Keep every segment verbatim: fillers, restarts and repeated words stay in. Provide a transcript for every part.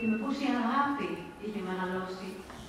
και με πόση αγάπη είχε μεγαλώσει.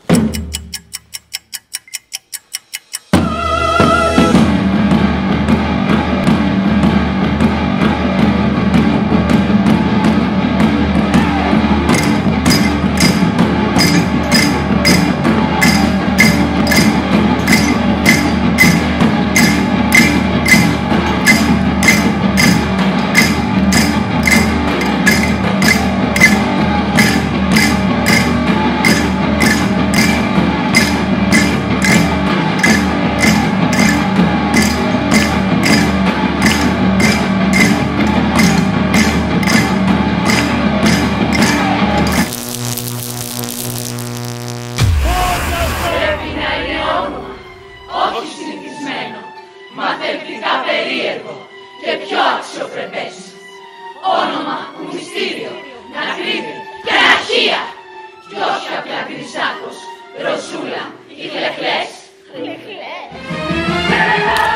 Μαθευτικά περίεργο και πιο αξιοπρεπές. Όνομα που μυστήριο να κρύβει και αναρχία. Κι όχι απλά Κρυσάκος, Ρωσούλα ή Χλεχλές. Χλεχλές.